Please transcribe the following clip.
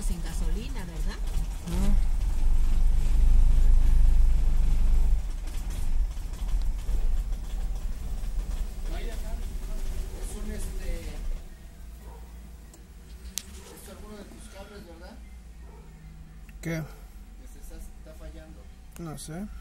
sin gasolina, ¿verdad? Es alguno de tus cables, ¿verdad? ¿Qué? Que se está fallando. No sé.